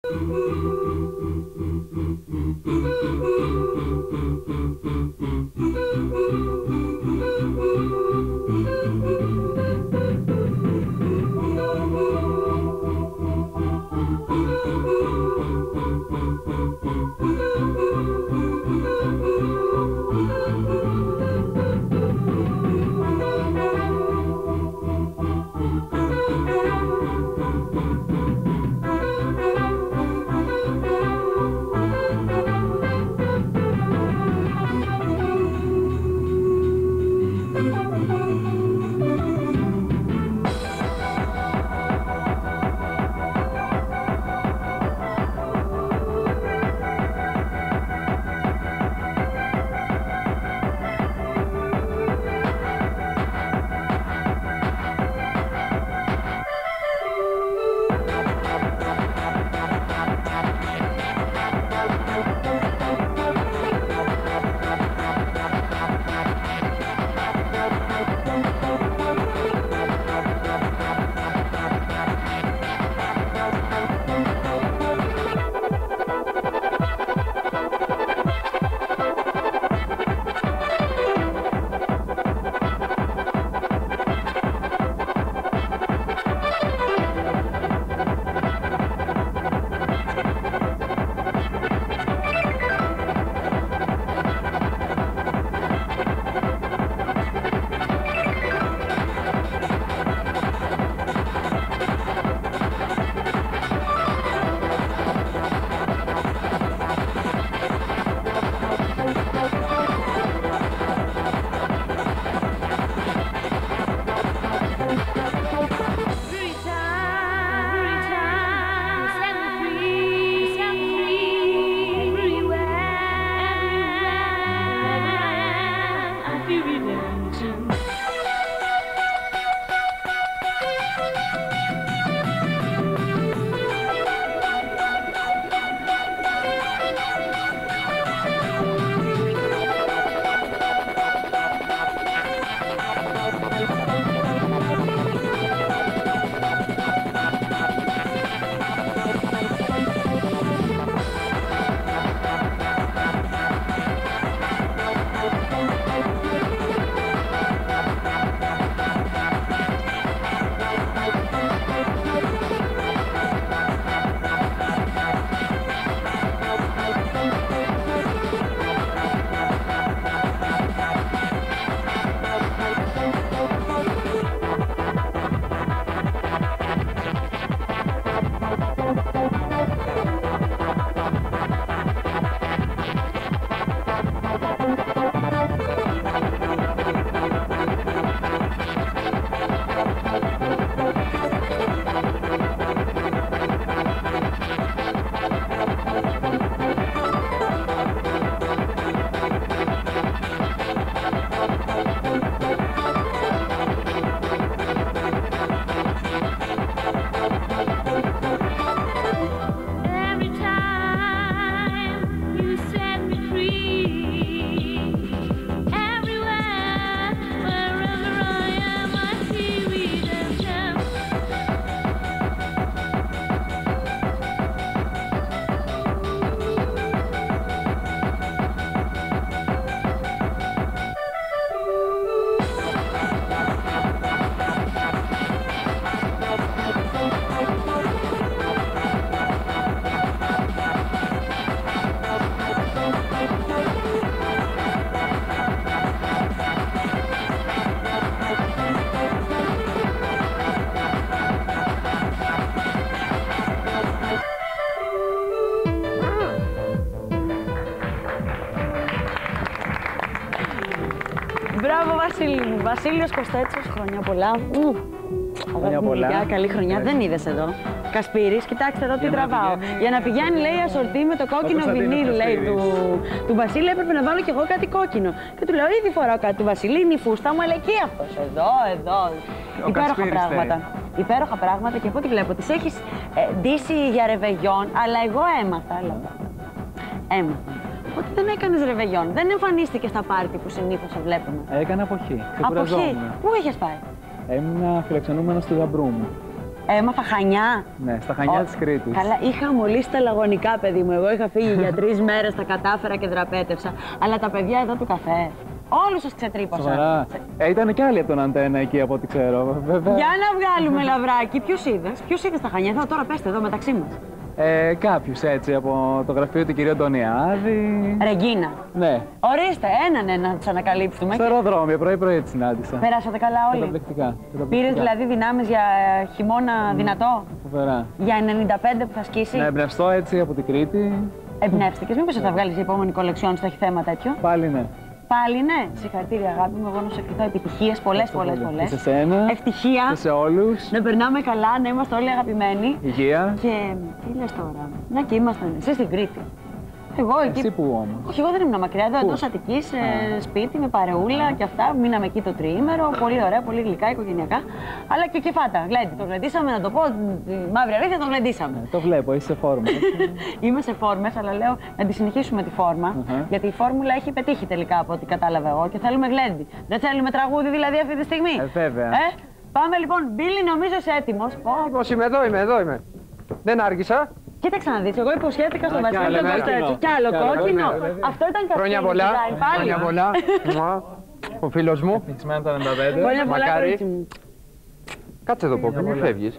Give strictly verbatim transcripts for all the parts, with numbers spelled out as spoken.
Μπράβο, Βασίλη μου. Βασίλειος Κωστέτσος, χρόνια πολλά. Χρόνια πολλά. Καλή χρονιά. Δεν είδες εδώ. Κασπίρης, κοιτάξτε εδώ τι τραβάω. πηγαίνει... Για να πηγαίνει, λέει, ασορτή με το κόκκινο βινίλ, λέει, του, του Βασίλη. Έπρεπε να βάλω κι εγώ κάτι κόκκινο. Και του λέω, ήδη φοράω κάτι του Βασίλη. Είναι η φούστα μου, αλλά εκεί αυτός. Εδώ, εδώ. Ο Υπέροχα πράγματα. Θέλει. Υπέροχα πράγματα και από ό,τι βλέπω, τις έχεις ε, ντύσει για ρεβεγιόν, αλλά εγώ έμαθα. Έμαθα. Ότι δεν έκανες ρεβεγιόν. Δεν εμφανίστηκε στα πάρτι που συνήθως σε βλέπουμε. Έκανα αποχή. Αποχή. Πού είχες πάει? Έμεινα φιλοξενούμενος του γαμπρού μου. Έμαθα Χανιά. Ναι, στα Χανιά της Κρήτης. Καλά, είχα μολύσει τα λαγωνικά, παιδί μου. Εγώ είχα φύγει για τρεις μέρες, τα κατάφερα και δραπέτευσα. Αλλά τα παιδιά εδώ του καφέ, όλους σας ξετρύπωσα. Σοβαρά. Ε, ήταν κι άλλοι από τον Αντένα εκεί, από ό,τι ξέρω. Βέβαια. Για να βγάλουμε λαβράκι. Ποιους είδες, ποιους είδες στα Χανιά, εδώ τώρα πέστε εδώ μεταξύ μας. Ε, κάποιους έτσι από το γραφείο του κυρίου Αντωνιάδη. Ρεγκίνα. Ναι. Ορίστε, έναν ένα να τους ανακαλύψουμε. Στο αεροδρόμιο, πρωί-πρωί τη συνάντησα. Περάσατε καλά όλοι. Καταπληκτικά. Πήρες δηλαδή δυνάμεις για χειμώνα mm. δυνατό. Φοβερά. Για ενενήντα πέντε που θα σκίσει. Να εμπνευστώ έτσι από την Κρήτη. Εμπνεύστηκες, μήπως θα βγάλεις η επόμενη κολεξιόν στο έχει θέμα τέτοιο. Πάλι ναι. Πάλι ναι. Συγχαρητήρια αγάπη μου, εγώ να σου ευχηθώ επιτυχίες, πολλές πολλές πολλές. Και σε σένα. Ευτυχία. Και σε όλους. Να περνάμε καλά, να είμαστε όλοι αγαπημένοι. Υγεία. Και τι λες τώρα, να και ήμασταν εσύ στην Κρήτη. Εγώ εκεί. Εσύ που όμως. Όχι, εγώ δεν ήμουν μακριά, εδώ εντός Αττικής, ε, σπίτι με παρεούλα Α. και αυτά. Μείναμε εκεί το τριήμερο, πολύ ωραία, πολύ γλυκά, οικογενειακά. Αλλά και κεφάτα, γλέντι. Το γλεντήσαμε, να το πω, τη μαύρη αλήθεια, το γλεντήσαμε. Ε, το βλέπω, είσαι σε φόρμα. Είμαι σε φόρμες, αλλά λέω να τη συνεχίσουμε τη φόρμα. Uh -huh. Γιατί η φόρμουλα έχει πετύχει τελικά από ό,τι κατάλαβα εγώ και θέλουμε γλέντι. Δεν θέλουμε τραγούδι δηλαδή αυτή τη στιγμή. Ε, βέβαια. Ε, πάμε λοιπόν, Μπίλι, νομίζω είσαι έτοιμος. Πώς είμαι, εδώ είμαι, εδώ είμαι. Δεν άργησα. Κοίταξε να δεις, εγώ υποσχέθηκα στον Βασίλη τον Κωστέτσο. Κι άλλο κόκκινο. Αυτό ήταν καθόλου. Χρόνια πολλά. Χρόνια πολλά. Ο φίλος μου. Χρόνια πολλά, κορίτσι μου. Κάτσε εδώ πω, πού φεύγεις.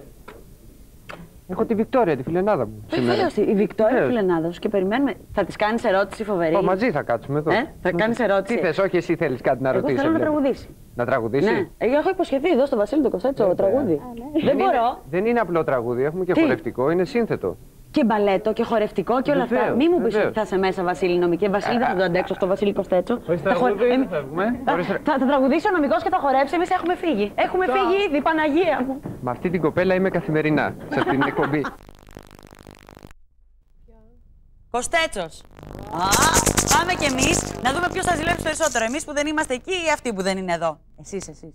Έχω τη Βικτόρια, τη φιλενάδα μου. Βεβαίως, η Βικτόρια, η φιλενάδα σου και περιμένουμε. Θα της κάνεις ερώτηση φοβερή. Ω, μαζί θα κάτσουμε εδώ. Ε, θα κάνεις ερώτηση. Τι θες, όχι εσύ θέλεις κάτι να ρωτήσεις. Εγώ θέλω να τραγουδήσει. Να τραγουδήσει. Ναι. Εγώ έχω υποσχεθεί εδώ στο Βασίλη τον Κωστέτσο τραγούδι. Δεν μπορώ. Δεν είναι απλό τραγούδι, έχουμε και χορευτικό, είναι σύνθετο. Και μπαλέτο και χορευτικό και όλα βεβαίως, αυτά. Μη μου πεις βεβαίως. ότι θα είσαι μέσα, Βασίλη νομική. Βασίλη, δεν θα το αντέξω αυτό, Βασίλη Κωστέτσο. Όχι, θα, χορ... δεν φεύγουμε. θα, θα, θα τραγουδήσει ο νομικός και θα χορέψει. Εμείς έχουμε φύγει. Έχουμε θα... φύγει ήδη, Παναγία μου. Με αυτή την κοπέλα είμαι καθημερινά σε αυτήν την εκπομπή. Κωστέτσος. Α, πάμε κι εμείς να δούμε ποιος θα ζηλέψει περισσότερο. Εμείς που δεν είμαστε εκεί ή αυτοί που δεν είναι εδώ. Εσείς, εσείς.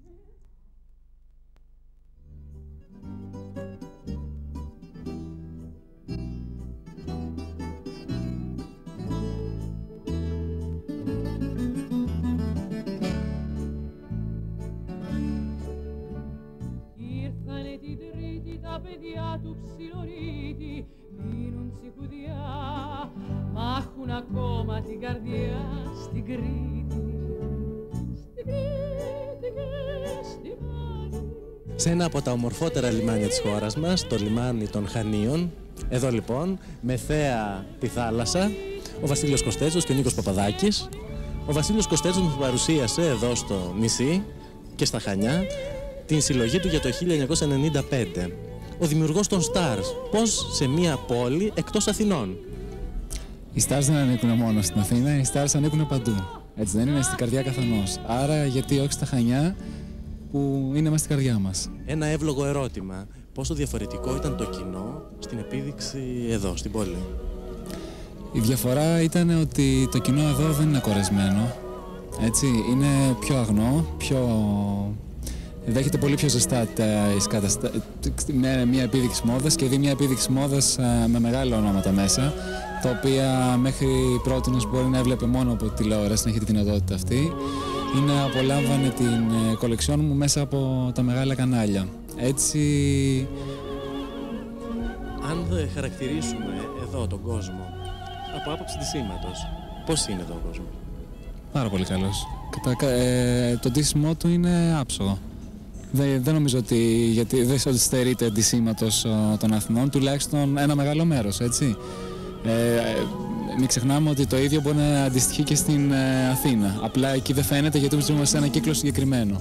Ήρθανε την Τρίτη τα παιδιά του Ψιλορίτη, μείνουν τσικουδιά, μ' έχουν ακόμα την καρδιά στην Κρήτη, στην Κρήτη και στη Μάνη. Σε ένα από τα ομορφότερα λιμάνια της χώρας μας, το λιμάνι των Χανίων, εδώ λοιπόν, με θέα τη θάλασσα, ο Βασίλειος Κωστέτσος και ο Νίκος Παπαδάκης. Ο Βασίλειος Κωστέτσος μας παρουσίασε εδώ στο νησί και στα Χανιά την συλλογή του για το χίλια εννιακόσια ενενήντα πέντε. Ο δημιουργός των Stars, πώς σε μία πόλη εκτός Αθηνών. Οι Stars δεν ανήκουν μόνο στην Αθήνα, οι Stars ανήκουν παντού. Έτσι δεν είναι, στην καρδιά καθενός. Άρα γιατί όχι στα Χανιά που είναι μέσα στην καρδιά μας. Ένα εύλογο ερώτημα. Πόσο διαφορετικό ήταν το κοινό στην επίδειξη εδώ, στην πόλη. Η διαφορά ήταν ότι το κοινό εδώ δεν είναι κορεσμένο. Έτσι, είναι πιο αγνό, πιο... δέχεται πολύ πιο ζεστά τις καταστα... με μια επίδειξη μόδας και δει μια επίδειξη μόδας με μεγάλα ονόματα μέσα, τα οποία μέχρι πρότινος μπορεί να έβλεπε μόνο από τηλεόραση, να έχει τη δυνατότητα αυτή, ή να απολάμβανε την κολεξιόν μου μέσα από τα μεγάλα κανάλια. Έτσι... Αν χαρακτηρίσουμε εδώ τον κόσμο από άποψη της σήματος, πώς είναι εδώ ο κόσμος? Πάρα πολύ καλός. Κατα... Ε, το ντύσιμό του είναι άψογο. Δεν, δεν νομίζω ότι, γιατί δεν στερείται αντισήματος των Αθηνών, τουλάχιστον ένα μεγάλο μέρος, έτσι. Ε, μην ξεχνάμε ότι το ίδιο μπορεί να αντιστοιχεί και στην ε, Αθήνα. Απλά εκεί δεν φαίνεται γιατί ζούμε σε ένα κύκλο συγκεκριμένο.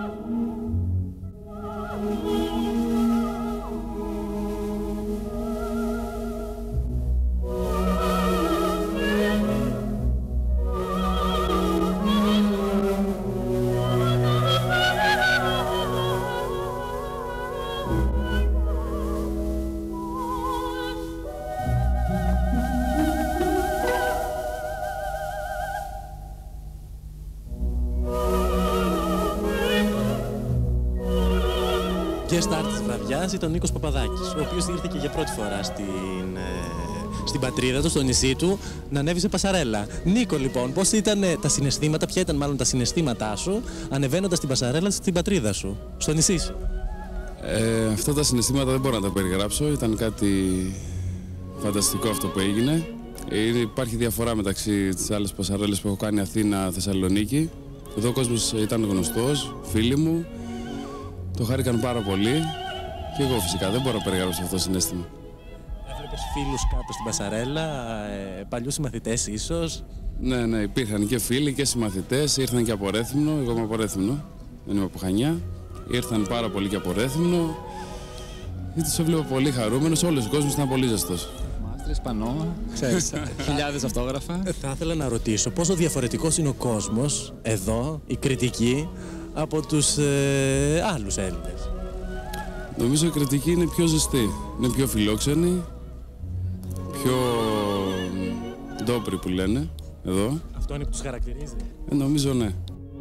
Και star της βραδιάς ήταν ο Νίκος Παπαδάκης, ο οποίος ήρθε και για πρώτη φορά στην, ε, στην πατρίδα του, στο νησί του, να ανέβει σε πασαρέλα. Νίκο, λοιπόν, πώς ήταν τα συναισθήματα, ποια ήταν μάλλον τα συναισθήματά σου, ανεβαίνοντας την πασαρέλα στην πατρίδα σου, στο νησί σου? Ε, αυτά τα συναισθήματα δεν μπορώ να τα περιγράψω. Ήταν κάτι φανταστικό αυτό που έγινε. Ε, υπάρχει διαφορά μεταξύ τις άλλες πασαρέλες που έχω κάνει Αθήνα, Θεσσαλονίκη. Εδώ ο κόσμος ήταν γνωστός, φίλοι μου. Το χάρηκαν πάρα πολύ. Και εγώ φυσικά δεν μπορώ να περιγράψω αυτό το συναίσθημα. Έβλεπες φίλους κάτω στην πασαρέλα, ε, παλιούς συμμαθητές ίσως? Ναι, ναι, υπήρχαν και φίλοι και συμμαθητές. Ήρθαν και από Ρέθυμνο. Εγώ είμαι από Ρέθυμνο. Δεν είμαι από Χανιά. Ήρθαν πάρα πολύ και από Ρέθυμνο. Τους έβλεπα πολύ χαρούμενος. Όλος ο κόσμος ήταν πολύ ζεστός. Μάστρες, πανό, ξέρεις, χιλιάδες αυτόγραφα. Θα ήθελα να ρωτήσω πόσο διαφορετικός είναι ο κόσμος εδώ, η Κρητική, από τους ε, άλλους Έλληνες. Νομίζω η Κρητική είναι πιο ζεστή. Είναι πιο φιλόξενη. Πιο ντόπρη που λένε εδώ. Αυτό είναι που τους χαρακτηρίζει. Ε, νομίζω ναι.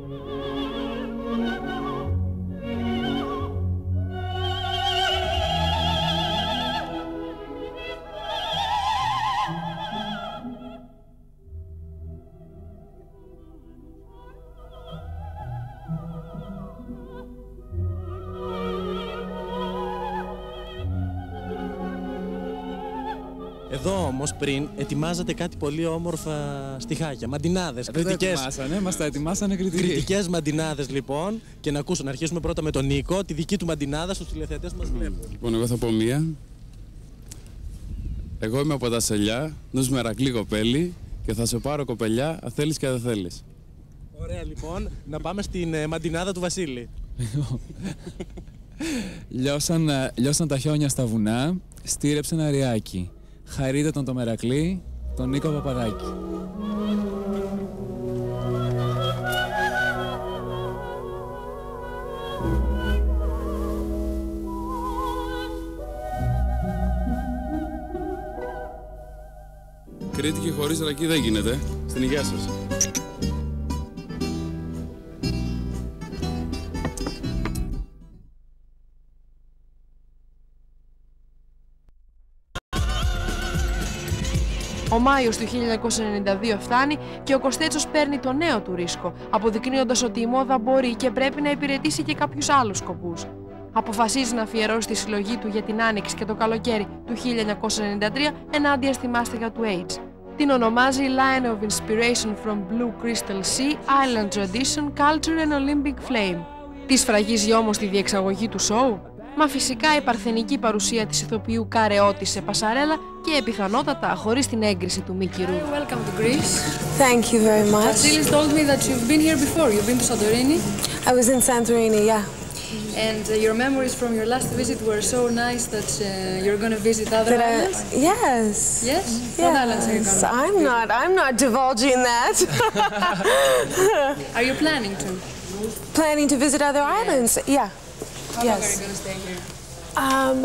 Εδώ όμως πριν ετοιμάζατε κάτι πολύ όμορφα στιχάκια, μαντινάδες, κριτικές. Ετοιμάσανε, μας τα ετοιμάσανε κριτικοί. Κριτικές μαντινάδες λοιπόν. Και να ακούσω, να αρχίσουμε πρώτα με τον Νίκο, τη δική του μαντινάδα στους τηλεθεατές που μας βλέπουν. Λοιπόν, εγώ θα πω μία. Εγώ είμαι από τα Σελιά, νους Μερακλή κοπέλι και θα σε πάρω κοπελιά, αν θέλεις και δεν θέλεις. Ωραία λοιπόν, να πάμε στην ε, μαντινάδα του Βασίλη. λιώσαν, λιώσαν τα χιόνια στα βουνά, στήρεψε ένα ριάκι. Χαρείτε τον το Μερακλή, τον Νίκο Παπαδάκη. Κρήτη και χωρίς ρακί δεν γίνεται. Στην υγεία σας. Ο Μάιος του χίλια εννιακόσια ενενήντα δύο φτάνει και ο Κωστέτσος παίρνει το νέο του ρίσκο, αποδεικνύοντας ότι η μόδα μπορεί και πρέπει να υπηρετήσει και κάποιους άλλους σκοπούς. Αποφασίζει να αφιερώσει τη συλλογή του για την Άνοιξη και το καλοκαίρι του χίλια εννιακόσια ενενήντα τρία ενάντια στη μάστιγα του AIDS. Την ονομάζει Line of Inspiration from Blue Crystal Sea, Island Tradition, Culture and Olympic Flame. Τη σφραγίζει όμως τη διεξαγωγή του σοου? Μα φυσικά η παρθενική παρουσία της ηθοποιού Καρεώτη σε πασαρέλα και πιθανότατα χωρίς την έγκριση του Μίκη Ρου. Welcome to Greece. Thank you very much. Vasilis told me that you've been here before. You've been to Santorini. I was in Santorini, yeah. And uh, your memories from your last visit were so nice that uh, you're going to visit other That islands? I, yes. Yes? Yes. What islands are you going to? I'm not, I'm not divulging that. Are you planning to? Planning to visit other islands? Yeah. How yes. long are you going to stay here? Um,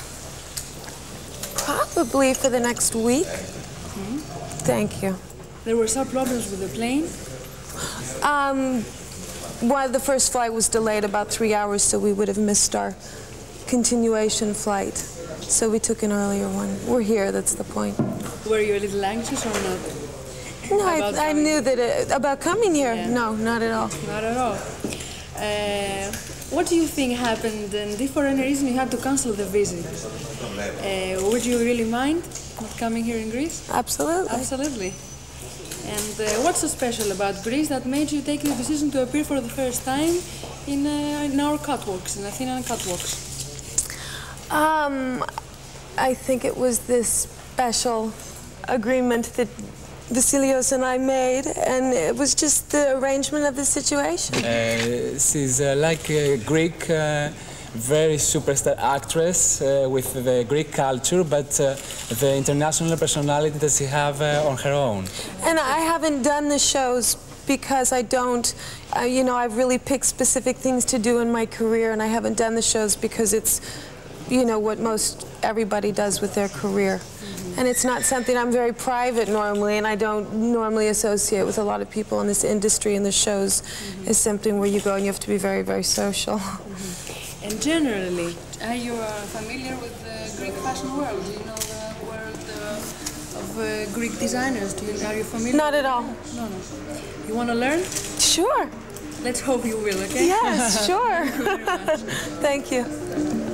probably for the next week. Mm-hmm. Thank you. There were some problems with the plane? Um, well, the first flight was delayed about three hours, so we would have missed our continuation flight. So we took an earlier one. We're here, that's the point. Were you a little anxious or not? No, I, I knew that it, about coming here. Yeah. No, not at all. Not at all. Uh, what do you think happened, and if for any reason you had to cancel the visit, uh, would you really mind not coming here in Greece? Absolutely. Absolutely. And uh, what's so special about Greece that made you take the decision to appear for the first time in, uh, in our catwalks, in Athenian catwalks? Um, I think it was this special agreement that Vasilios and I made, and it was just the arrangement of the situation. Uh, she's uh, like a Greek, uh, very superstar actress uh, with the Greek culture, but uh, the international personality that she have uh, on her own. And I haven't done the shows because I don't, uh, you know, I've really picked specific things to do in my career, and I haven't done the shows because it's, you know, what most everybody does with their career. And it's not something, I'm very private normally, and I don't normally associate with a lot of people in this industry, and the shows mm-hmm. is something where you go and you have to be very, very social. Mm-hmm. And generally, are you uh, familiar with the Greek fashion world? Do you know the world uh, of uh, Greek designers? Do you, are you familiar? Not at all. No, no. You want to learn? Sure. Let's hope you will, okay? Yes, sure. Thank you very much. Thank you.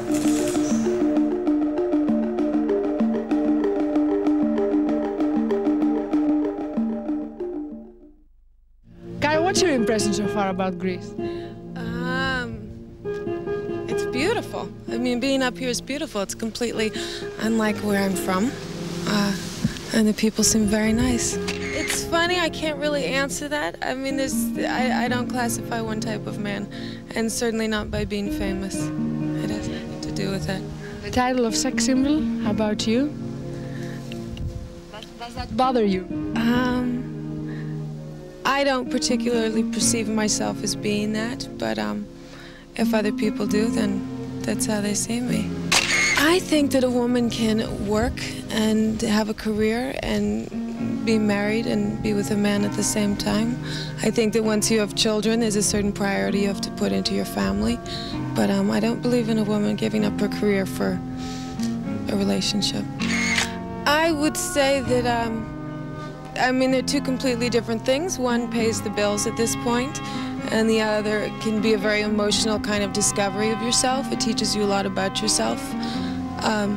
what's your impression so far about Greece? Um, it's beautiful. I mean, being up here is beautiful. It's completely unlike where I'm from. Uh, and the people seem very nice. It's funny, I can't really answer that. I mean, there's, I, I don't classify one type of man, and certainly not by being famous. It has nothing to do with that. The title of sex symbol, how about you? Does, does that bother you? Um, I don't particularly perceive myself as being that, but um, if other people do, then that's how they see me. I think that a woman can work and have a career and be married and be with a man at the same time. I think that once you have children, there's a certain priority you have to put into your family. But um, I don't believe in a woman giving up her career for a relationship. I would say that, um, I mean, they're two completely different things. One pays the bills at this point, and the other can be a very emotional kind of discovery of yourself. It teaches you a lot about yourself. Um,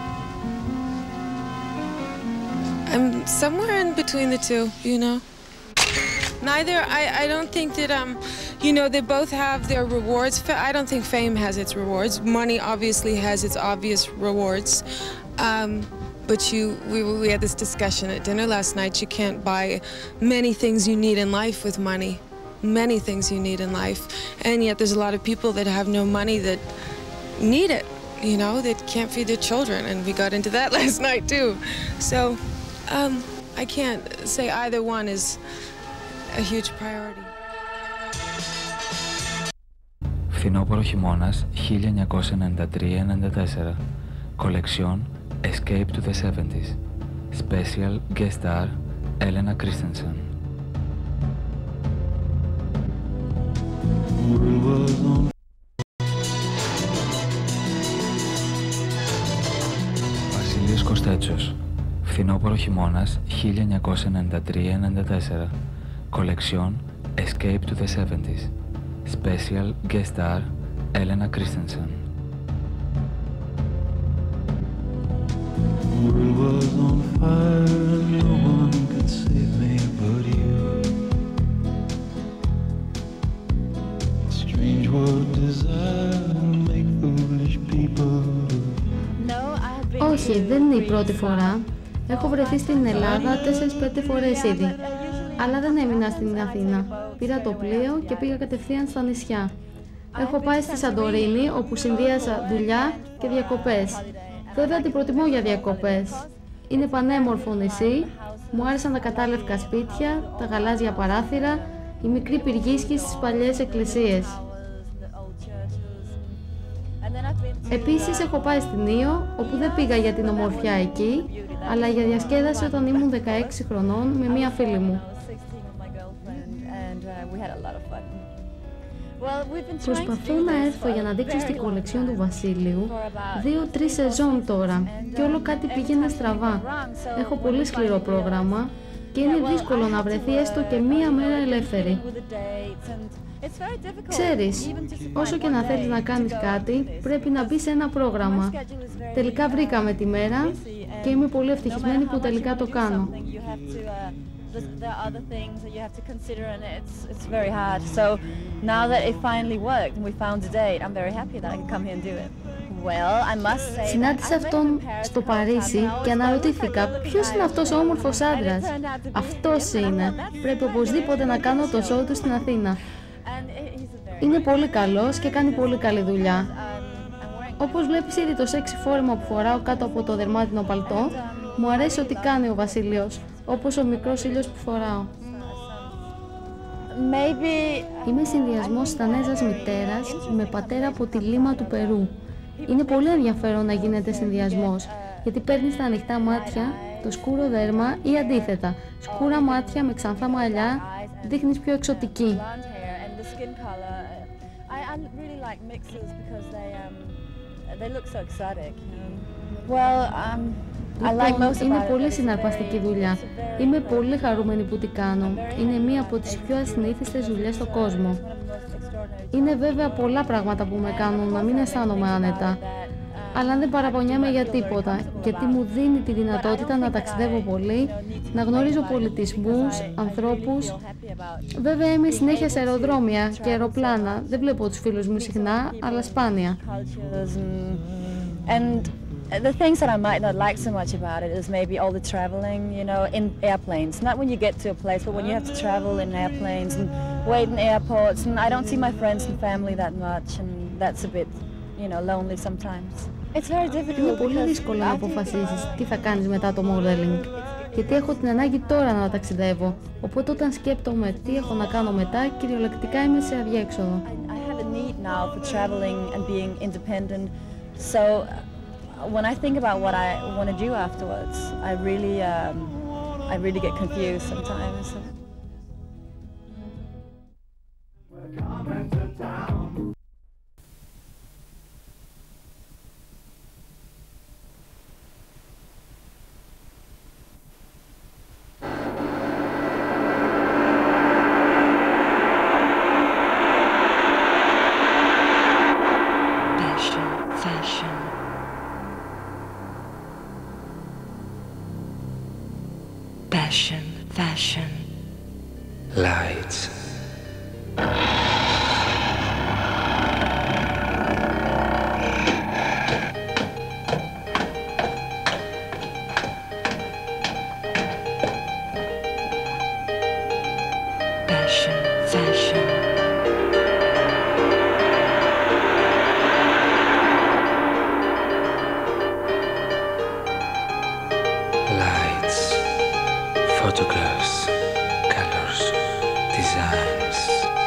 I'm somewhere in between the two, you know. Neither, I, I don't think that, um, you know, they both have their rewards. I don't think fame has its rewards. Money obviously has its obvious rewards. Um, but you, we, we had this discussion at dinner last night. You can't buy many things you need in life with money. Many things you need in life. And yet there's a lot of people that have no money that need it, you know, that can't feed their children. And we got into that last night too. So, um, I can't say either one is a huge priority. Φθινόπωρο χειμώνας χίλια εννιακόσια ενενήντα τρία ενενήντα τέσσερα. Collection Escape to the seventies. Special guest star Elena Christensen. Βασίλειος Κωστέτσος. Φθινόπωρο χειμώνας χίλια εννιακόσια ενενήντα τρία ενενήντα τέσσερα. Collection Escape to the seventies. Special guest star Elena Christensen. The world was on fire, no one could save me but you. Strange what desire make foolish people do. Όχι, δεν είναι η πρώτη φορά. Έχω βρεθεί στην Ελλάδα τέσσερις πέντε φορές ήδη. Αλλά δεν έμεινα στην Αθήνα. Πήρα το πλοίο και πήγα κατευθείαν στα νησιά. Έχω πάει στη Σαντορίνη, όπου συνδύασα δουλειά και διακοπές. Βέβαια την προτιμώ για διακοπές. Είναι πανέμορφο νησί, μου άρεσαν τα κατάλευκα σπίτια, τα γαλάζια παράθυρα, η μικρή πυργίσκη στις παλιές εκκλησίες. Επίσης έχω πάει στην Ήο, όπου δεν πήγα για την ομορφιά εκεί, αλλά για διασκέδαση όταν ήμουν δεκαέξι χρονών με μία φίλη μου. Προσπαθώ να έρθω για να δείξω στην κολεξιόν του Βασίλειου δύο-τρεις σεζόν τώρα και όλο κάτι πήγαινε στραβά. Έχω πολύ σκληρό πρόγραμμα και είναι δύσκολο να βρεθεί έστω και μία μέρα ελεύθερη. Ξέρεις, όσο και να θέλεις να κάνεις κάτι, πρέπει να μπεις σε ένα πρόγραμμα. Τελικά βρήκαμε τη μέρα και είμαι πολύ ευτυχισμένη που τελικά το κάνω. There are other things that you have to consider, and it's it's very hard. So now that it finally worked and we found a date, I'm very happy that I can come here and do it. Well, I must say. Συνάντησα αυτόν στο Παρίσι και αναρωτήθηκα ποιος είναι αυτός ο όμορφος άντρας. Αυτός είναι. Πρέπει οπωσδήποτε να κάνω το show του στην Αθήνα. Είναι πολύ καλός και κάνει πολύ καλή δουλειά. Όπως βλέπεις ήδη το σεξι φόρεμα που φοράω κάτω από το δερμάτινο παλτό, μου αρέσει ό,τι κάνει ο Βασίλειος, όπως ο μικρός ήλιος που φοράω. Maybe... Είμαι συνδυασμός Δανέζας μητέρας με πατέρα από τη Λίμα του Περού. Είναι πολύ ενδιαφέρον να γίνεται συνδυασμός, γιατί παίρνεις τα ανοιχτά μάτια, το σκούρο δέρμα ή αντίθετα, σκούρα μάτια με ξανθά μαλλιά, δείχνεις πιο εξωτική. Λοιπόν, είναι πολύ συναρπαστική δουλειά. Είμαι πολύ χαρούμενη που την κάνω. Είναι μία από τις πιο ασυνήθιστες δουλειές στον κόσμο. Είναι βέβαια πολλά πράγματα που με κάνουν να μην αισθάνομαι άνετα. αλλά δεν παραπονιάμαι για τίποτα, γιατί μου δίνει τη δυνατότητα να ταξιδεύω πολύ, να γνωρίζω πολιτισμούς, ανθρώπους. Βέβαια είμαι συνέχεια σε αεροδρόμια και αεροπλάνα, δεν βλέπω τους φίλους μου συχνά, αλλά σπάνια. The things that I might not like so much about it is maybe all the traveling, you know, in airplanes. Not when you get to a place, but when you have to travel in airplanes and wait in airports. And I don't see my friends and family that much, and that's a bit, you know, lonely sometimes. It's very difficult. Είναι πολύ δύσκολο να αποφασίσεις τι θα κάνεις μετά το modeling, γιατί έχω την ανάγκη τώρα να ταξιδεύω. Οπότε όταν σκέπτομαι τι έχω να κάνω μετά, κυριολεκτικά είμαι σε αδιέξοδο. I have a need now for traveling and being independent. So when I think about what I want to do afterwards, I really, um, I really get confused sometimes. Fashion, fashion. Lights. Fashion, fashion. Lights. Photographs, colors, designs.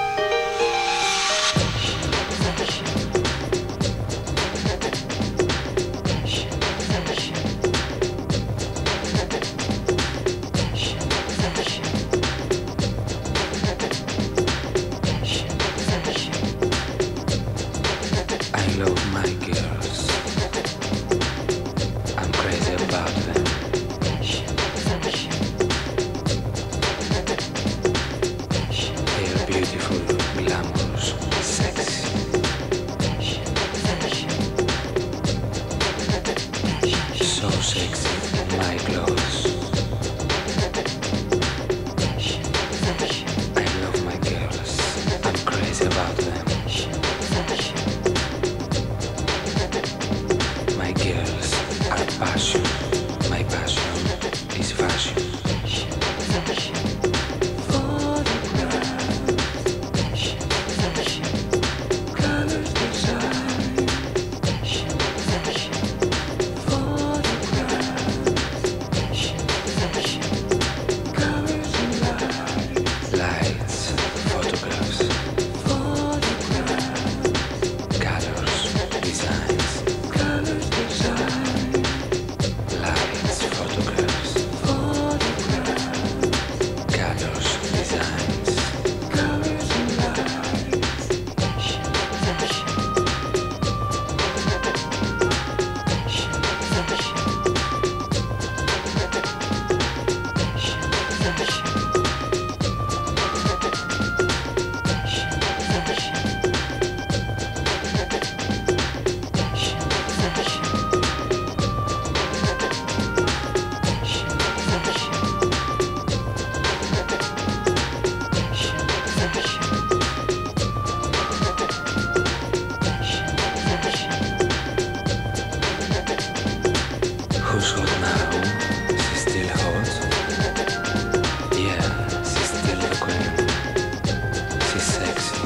I love my girls. I'm crazy about them. Beautiful, glamorous, sexy. So sexy in my clothes. I love my girls. I'm crazy about them. My girls are passion. My passion is fashion. Who's hot now? She's still hot? Yeah, she's still the queen. She's sexy.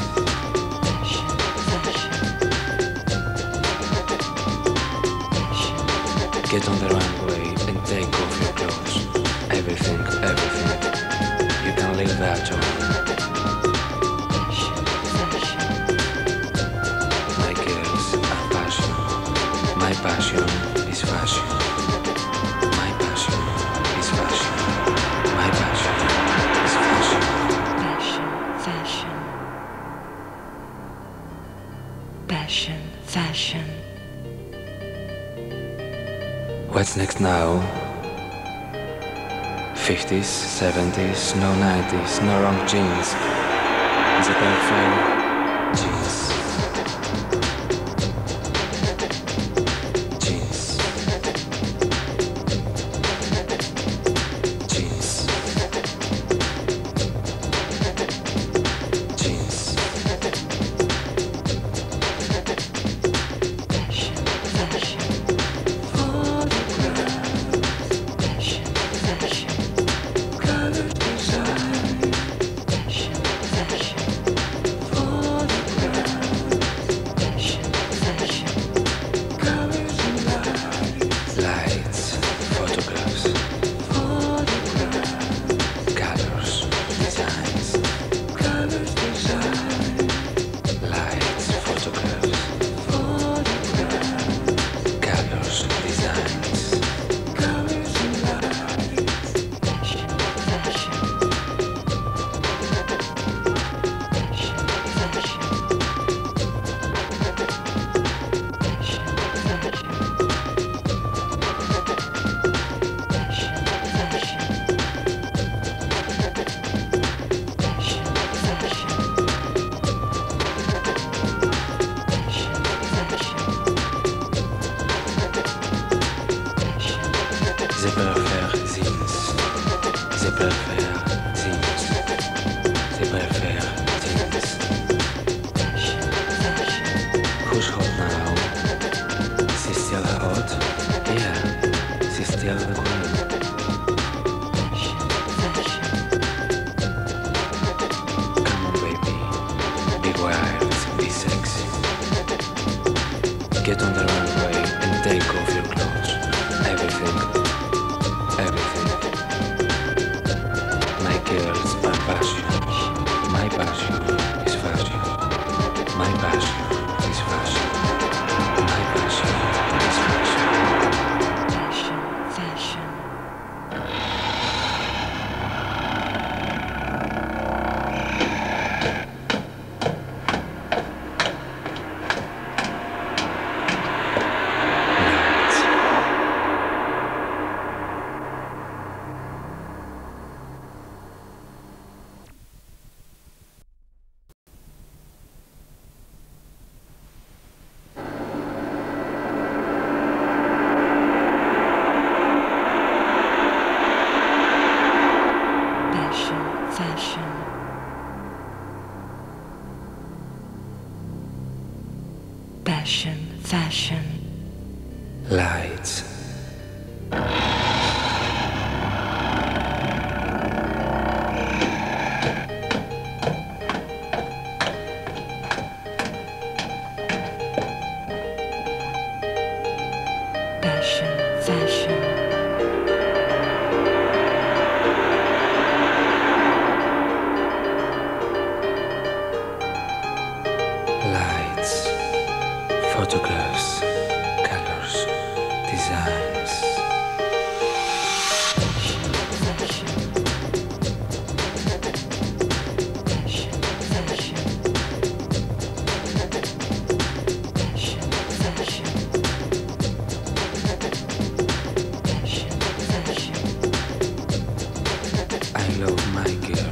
Get on the runway and take off your clothes. Everything, everything. You can leave that on. My girls are passion. My passion is fashion. My passion is fashion. My passion is fashion. Fashion, fashion. Passion, fashion. What's next now? fifties, seventies, no nineties, no wrong jeans. Is it perfect? Jeans. préfère jeans. Je préfère jeans. Who's hot now? She's still hot? Yeah, she's still the queen. Come on, baby. Be wild, be sexy. Get on the runway and take off your clothes. Everything. Everything. My girls are passion. My passion is fashion. My passion is fashion. My passion is fashion. Fashion, fashion. Fashion, fashion. Passion, fashion. Lights. Passion, fashion. Lights, photographs, colors, designs. Fashion, fashion. Fashion, fashion. Fashion, fashion. Fashion, fashion. I love my girl.